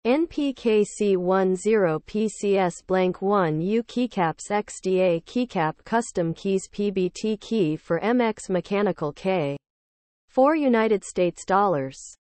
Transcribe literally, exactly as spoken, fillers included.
N P K C ten P C S one U Keycaps X D A Keycap Custom Keys P B T Key for M X Mechanical K. four United States dollars.